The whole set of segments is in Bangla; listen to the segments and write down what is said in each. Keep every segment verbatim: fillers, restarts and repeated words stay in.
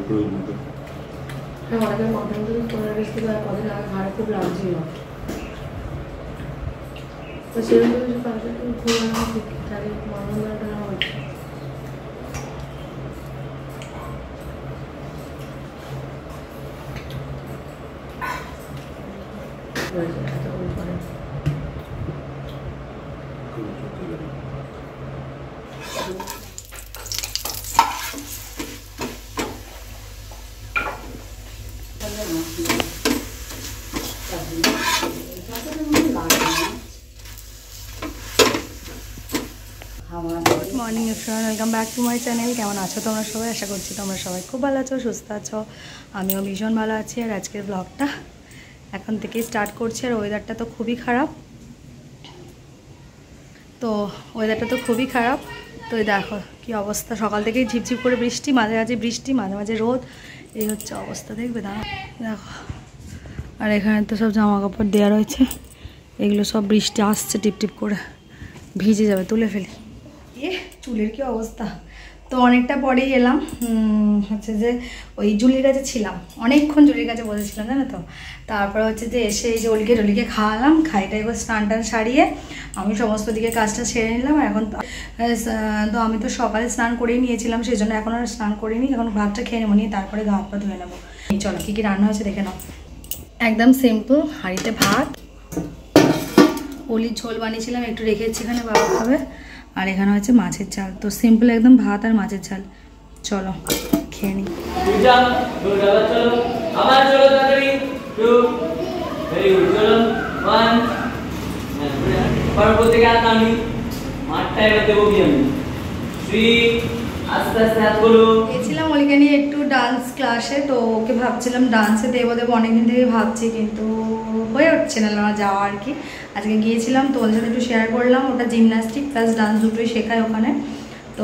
হ্যাঁ অনেকে কন্টেন্ট যদি পনেরো বিশ থেকে কদিন আগে ঘাড়ে খুব লাগছিল, তো সেরকম কিছু কাজে ঘুরে আনা ঠিক থাকে মর্মদাটা হচ্ছে এত করে good morning everyone, welcome back to my channel. কেমন আছো তোমরা সবাই? আশা করছি তোমরা সবাই খুব ভালো আছো, সুস্থ আছো। আমিও ভীষণ ভালো আছি। আর আজকের ব্লগটা এখন থেকেই স্টার্ট করছি। আর ওয়েদারটা তো খুবই খারাপ, তো ওয়েদারটা তো খুবই খারাপ তো দেখো কি অবস্থা। সকাল থেকেই ঝিপঝিপ করে বৃষ্টি, মাঝে মাঝে বৃষ্টি, মাঝে মাঝে রোদ, এই হচ্ছে অবস্থা। দেখবে দাঁড়া দেখো। আর এখানে তো সব জামা কাপড় দেওয়া রয়েছে, এগুলো সব বৃষ্টি আসছে টিপ টিপ করে, ভিজে যাবে, তুলে ফেলি। এ চুলের কি অবস্থা। তো অনেকটা পরেই এলাম, হচ্ছে যে ওই জুলির কাছে ছিলাম, অনেকক্ষণ জুলির কাছে বসেছিলাম জানো তো। তারপর হচ্ছে যে এসে এই যে অলিকে টলিকে খাওয়ালাম, খাইটাই করে স্নান টান সারিয়ে আমি সমস্ত দিকে কাজটা সেরে নিলাম। আর এখন তো আমি তো সকালে স্নান করেই নিয়েছিলাম, সেই জন্য এখন আর স্নান করিনি। এখন ভাতটা খেয়ে নেবো, নিয়ে তারপরে গা হাত পা ধুয়ে নেবো। চলো কী কী রান্না হয়েছে দেখে নাও। একদম সিম্পল হাঁড়িতে ভাত, অলির ঝোল বানিয়েছিলাম, একটু রেখেছি এখানে বাবা খাবে। আর এখানে হচ্ছে মাছের ঝাল। তো সিম্পল একদম ভাত আর মাছের ঝাল। চলো খেয়ে নিই। গেছিলাম ওলিকে নিয়ে একটু ডান্স ক্লাসে, তো ওকে ভাবছিলাম ডান্সে দেবো দেবো অনেকদিন থেকে ভাবছি, কিন্তু হয়ে উঠছে না আমার যাওয়া আর কি। আজকে গিয়েছিলাম তো ওর সাথে একটু শেয়ার করলাম। ওটা জিমন্যাস্টিক প্লাস ডান্স দুটোই শেখায় ওখানে। তো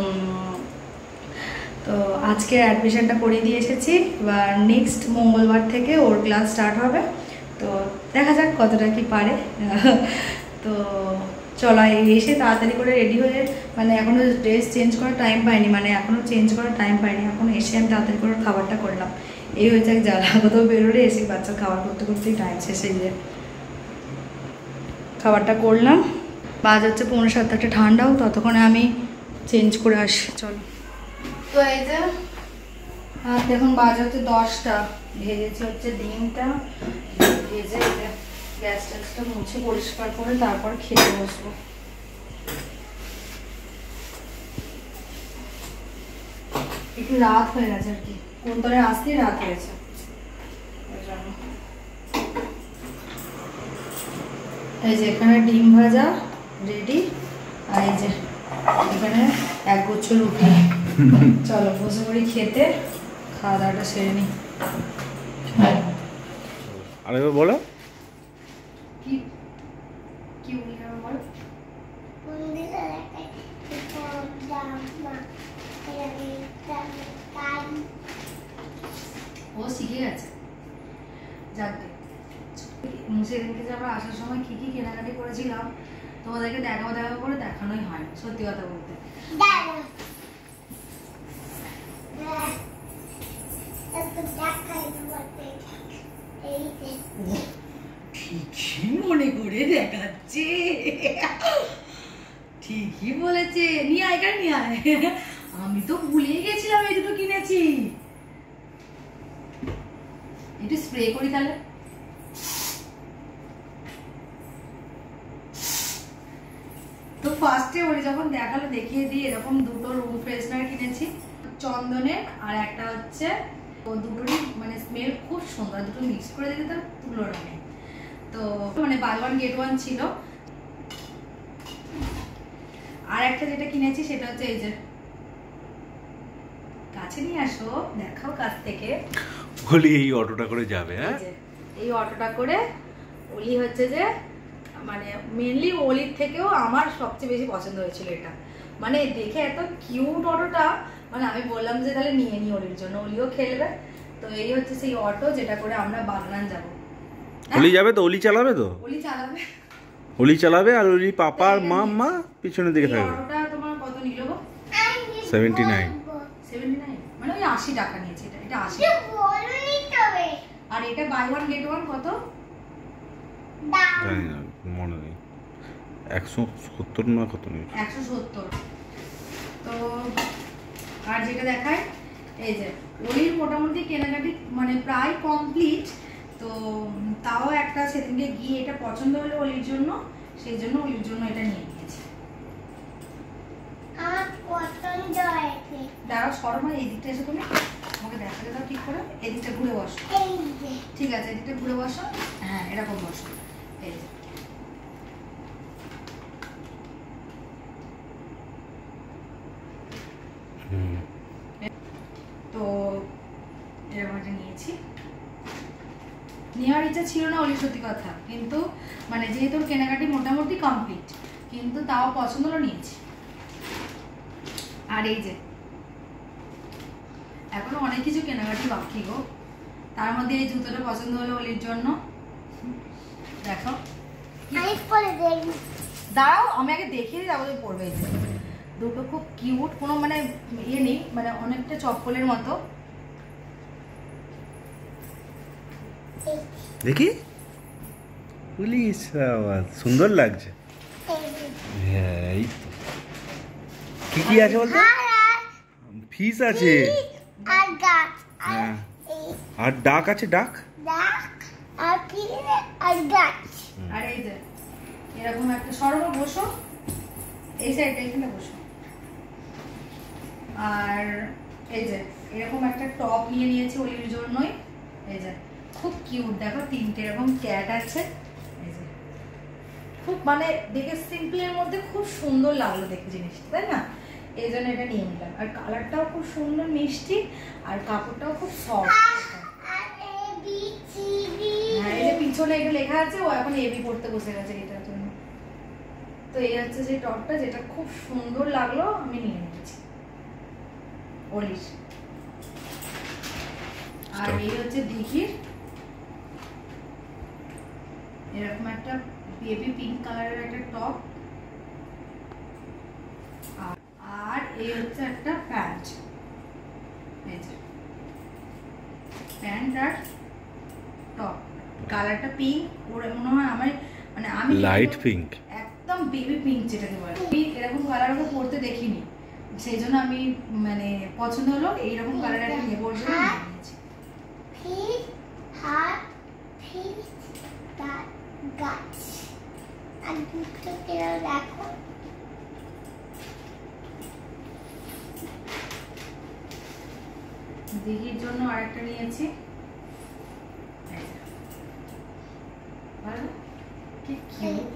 তো আজকে অ্যাডমিশনটা করে দিয়ে এসেছি। এবার নেক্সট মঙ্গলবার থেকে ওর ক্লাস স্টার্ট হবে, তো দেখা যাক কতটা কি পারে। তো চলো এসে তাড়াতাড়ি করে রেডি হয়ে, মানে এখনও ড্রেস চেঞ্জ করার টাইম পাইনি, মানে এখনও চেঞ্জ করার টাইম পাইনি। এখন এসে আমি তাড়াতাড়ি করে খাবারটা করলাম। এই হয়েছে এক জ্বালা, কোথাও বেরোলে এসে বাচ্চার খাবার করতে করতেই টাইম শেষ হয়ে যায়। খাবারটা করলাম, বাজ হচ্ছে পৌনে সাতটা, ঠান্ডাও, ততক্ষণে আমি চেঞ্জ করে আসি। চলো। তো এই যে আর দেখুন বাজ হচ্ছে দশটা, ভেজেছি হচ্ছে ডিমটা, ভেজে গ্যাস ট্যাসটা মুছে পরিষ্কার করে তারপর খেতে বসবো। একটু রাত হয়ে গেছে আর কি, কোন তরে আসতেই রাত হয়েছে। এই যে এখানে ডিম ভাজা রেডি, আর এই যে এখানে এক গুচ্ছ রুটি। চলো বসে পড়ি খেতে, খাওয়া দাওয়াটা সেরে নিই। আরেকবার বলো কি কি উনি কেন বলো। ও শিখে গেছে, যাকে সেদিনকে যে আমরা আসার সময় কি কি কেনাকাটি করেছিলাম তোমাদেরকে দেখাবো দেখাবো করে দেখানোই হয়, সত্যি কথা বলতে। ঠিকই মনে করে দেখাচ্ছে, ঠিকই বলেছে। নিয়ে আয় কার নিয়ে আয়, আমি তো ভুলে গেছিলাম এই দুটো কিনেছি। একটু স্প্রে করি তাহলে। তো ফার্স্টে ওরে যখন দেখালো দেখিয়ে দিই, এরকম দুটো রুম ফ্রেশনার কিনেছি চন্দনের, আর একটা হচ্ছে ও দুটোরই মানে স্মেল খুব সুন্দর, দুটো মিক্স করে দিতে তার তুলনা নেই। তো মানে বাই ওয়ান গেট ওয়ান ছিল। আর একটা যেটা কিনেছি সেটা হচ্ছে এই যে, কাছে নিয়ে আসো দেখাও কাছ থেকে। বলি এই অটোটা করে যাবে, হ্যাঁ এই অটোটা করে ওলি হচ্ছে যে, মানে মেনলি ওলির থেকেও আমার সবচেয়ে বেশি পছন্দ হয়েছিল এটা। মানে দেখে এত কিউট অটোটা, মানে আমি বললাম যে তাহলে নিয়ে নি ওলির জন্য, ওলিও খেলবে। তো এই হচ্ছে সেই অটো যেটা করে আমরা বাগনান যাব। ওলি যাবে তো, ওলি চালাবে তো, ওলি চালাবে, ওলি চালাবে আর ওলি পাপা আর মা মা পিছনের দিকে থাকবে। অটোটা তোমার কত নিল গো? Seventy nine. সেভেন্টি নাইন মানে ওই আশি টাকা নিয়েছে এটা এটা আশি আর এটা বাই ওয়ান গেট ওয়ান কত জানি না, মনে নেই। একশো সত্তর না কত নেই, একশো সত্তর। তো আর যেটা দেখায় এই যে ওলির মোটামুটি কেনাকাটি মানে প্রায় কমপ্লিট। তো তাও একটা সেদিনকে গিয়ে এটা পছন্দ হলো ওলির জন্য, সেই জন্য ওলির জন্য এটা নিয়ে নিয়েছি। দাঁড়াও সরমা, এই দিকটা এসে তুমি আমাকে দেখাতে দাও ঠিক করে, এই দিকটা ঘুরে বসো। ঠিক আছে, এদিকটা ঘুরে বসো। হ্যাঁ এরকম বসো। এই যে তো এরকম একটা নিয়েছি। নেওয়ার ইচ্ছা ছিল না ওলি সত্যি কথা, কিন্তু মানে যেহেতু কেনাকাটি মোটামুটি কমপ্লিট, কিন্তু তাও পছন্দ হলো নিয়েছি। আর এই যে এখনো অনেক কিছু কেনাকাটি বাকি গো, তার মধ্যে এই জুতোটা পছন্দ হলো ওলির জন্য। দেখো দাঁড়াও আমি আগে দেখিয়ে দিই, তারপরে পরবে। এই যে দুটো খুব কিউট, কোনো মানে ইয়ে নেই, মানে অনেকটা চপ্পলের মতো। দেখি পুলিশ সুন্দর লাগছে। হ্যাঁ এই তো। কি কি আছে বলতো? ফিস আছে, হ্যাঁ আর ডাক আছে, ডাক আর এই যে এরকম একটা সরব বসো, এই সাইডটা এখানে বসো। আর এই যে এরকম একটা টপ নিয়ে নিয়েছি ওলির জন্যই। এই যে খুব কিউট, দেখো তিনটে এরকম ক্যাট আছে। এই যে খুব মানে দেখে সিম্পলের মধ্যে খুব সুন্দর লাগলো দেখে জিনিসটা, তাই না? এই জন্য এটা নিয়ে নিলাম। আর কালারটাও খুব সুন্দর মিষ্টি, আর কাপড়টাও খুব সফট। হ্যাঁ এই যে পিছনে এটা লেখা আছে, ও এখন এবি পড়তে বসে গেছে এটার জন্য। তো এই হচ্ছে যে টপটা, যেটা খুব সুন্দর লাগলো, আমি নিয়ে নিয়েছি ওলির। আর এই হচ্ছে দিঘির এরকম একটা বেবি পিঙ্ক কালারের একটা টপ। আর এই হচ্ছে একটা প্যান্ট, এই যে প্যান্ট আর টপ, কালারটা পিঙ্ক। ওর মনে হয় আমার মানে আমি লাইট পিঙ্ক, একদম বেবি পিঙ্ক যেটাকে বলে, এরকম কালার ওকে পরতে দেখিনি, সেই জন্য আমি মানে পছন্দ হলো এইরকম কালার একটা নিয়ে পড়বো নিয়েছি। দিঘির জন্য আরেকটা নিয়েছি। কি কিউট,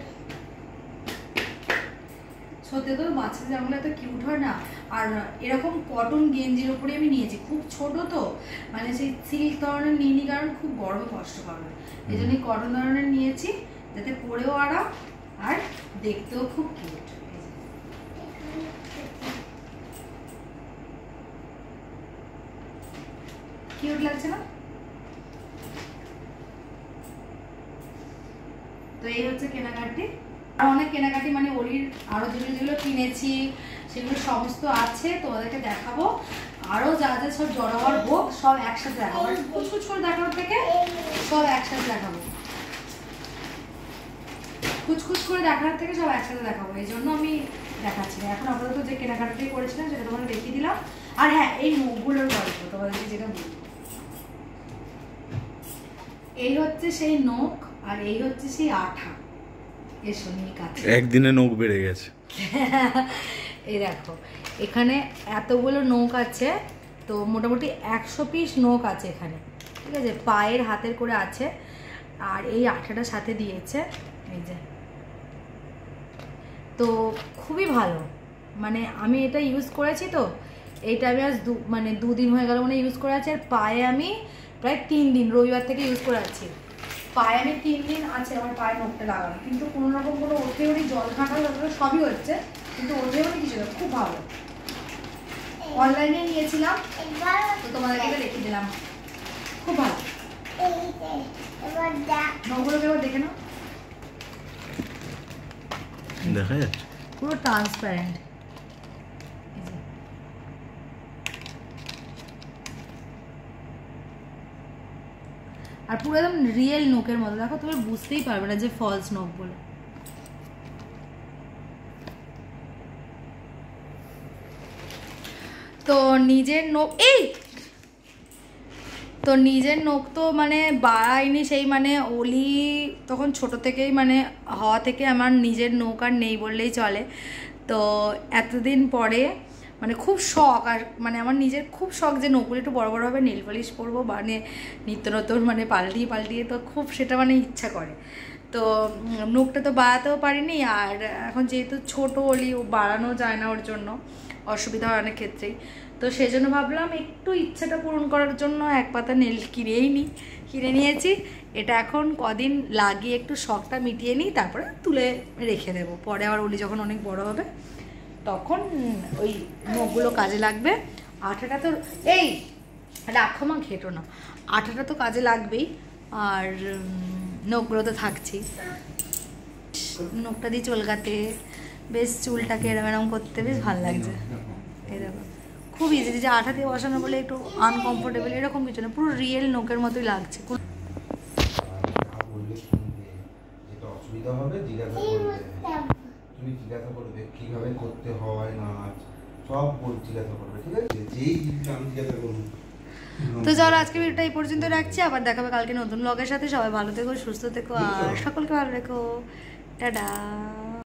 সত্যি তো বাচ্চাদের জামাগুলো এত কিউট হয় না। আর এরকম কটন গেঞ্জির উপরে আমি নিয়েছি, খুব ছোট তো মানে সেই সিল্ক ধরনের নিইনি, কারণ খুব গরমে কষ্ট পাবে, এই জন্য কটন ধরনের নিয়েছি, যাতে পরেও আরাম আর দেখতেও খুব কিউট। কিউট লাগছে না? তো এই হচ্ছে কেনাকাটি। আর অনেক কেনাকাটি মানে ওলির আরো যেগুলো যেগুলো কিনেছি সেগুলো সমস্ত আছে, তোমাদেরকে দেখাবো। আরো যা যা সব জড়াবার হোক সব একসাথে দেখাবো, কুচকুচ করে দেখানোর থেকে সব একসাথে দেখাবো, কুচকুচ করে দেখানোর থেকে সব একসাথে দেখাবো, এই জন্য আমি দেখাচ্ছি। এখন আপাতত যে কেনাকাটি করেছিলাম সেটা তোমাদের দেখিয়ে দিলাম। আর হ্যাঁ এই নখগুলোর গল্প তোমাদেরকে যেটা বলবো, এই হচ্ছে সেই নখ আর এই হচ্ছে সেই আঠা। এসো নিয়ে কাছে, একদিনে নখ বেড়ে গেছে। এই দেখো এখানে এতগুলো নখ আছে, তো মোটামুটি একশো পিস নখ আছে এখানে, ঠিক আছে, পায়ের হাতের করে আছে। আর এই আঠাটা সাথে দিয়েছে, এই যে। তো খুবই ভালো, মানে আমি এটা ইউজ করেছি, তো এইটা আমি আজ দু মানে দুদিন হয়ে গেল মানে ইউজ করে আছি। আর পায়ে আমি প্রায় তিন দিন রবিবার থেকে ইউজ করে আছি। পায়ে আমি তিন দিন আছে আমার পায়ে নখটা লাগানো, কিন্তু কোনো রকম কোনো ওঠে ওঠে জল ঘাঁটা সবই হচ্ছে, কিন্তু ওঠে ওঠে কিছু না, খুব ভালো। অনলাইনে নিয়েছিলাম, তো তোমাদেরকে রেখে দিলাম, খুব ভালো। নখগুলোকে এবার দেখে নাও, দেখা যাচ্ছে পুরো ট্রান্সপারেন্ট। আর পুরো একদম রিয়েল নখের মতো, দেখো তুমি বুঝতেই পারবে না যে ফলস নখ বলে। তো নিজের নখ এই তো নিজের নখ তো মানে বাড়াইনি, সেই মানে অলি তখন ছোট থেকেই মানে হওয়া থেকে আমার নিজের নখ আর নেই বললেই চলে। তো এতদিন পরে মানে খুব শখ, আর মানে আমার নিজের খুব শখ যে নখগুলো একটু বড়ো বড়ো হবে, নেল পলিশ পরবো, মানে নিত্য নতুন মানে পাল্টিয়ে পাল্টিয়ে, তো খুব সেটা মানে ইচ্ছা করে। তো নখটা তো বাড়াতেও পারিনি, আর এখন যেহেতু ছোটো অলি ও বাড়ানো যায় না, ওর জন্য অসুবিধা হয় অনেক ক্ষেত্রেই। তো সেই জন্য ভাবলাম একটু ইচ্ছাটা পূরণ করার জন্য এক পাতা নেল কিনেই নিই, কিনে নিয়েছি। এটা এখন কদিন লাগিয়ে একটু শখটা মিটিয়ে নিই, তারপরে তুলে রেখে দেবো। পরে আবার অলি যখন অনেক বড় হবে তখন ওই নখগুলো কাজে লাগবে। আঠাটা তো এই রাখো মা, ঘেটো না, আঠাটা তো কাজে লাগবেই, আর নখগুলো তো থাকছেই। নখটা দিয়ে চুলকাতে বেশ, চুলটাকে এরম এরম করতে বেশ ভালো লাগছে। এই দেখো খুব ইজি, যে আঠা দিয়ে বসানো বলে একটু আনকমফোর্টেবল এরকম কিছু না, পুরো রিয়েল নখের মতোই লাগছে। অসুবিধা হবে জিজ্ঞাসা করবে, তুমি জিজ্ঞাসা করবে কিভাবে করতে হয় না সব জিজ্ঞাসা করবে, ঠিক আছে? যেই আমি জিজ্ঞাসা করবো। তো চলো আজকে ভিডিওটা এই পর্যন্ত রাখছি, আবার দেখাবে কালকে নতুন ব্লগের সাথে। সবাই ভালো থেকো, সুস্থ থেকো, আর সকলকে ভালো রেখো। টাটা।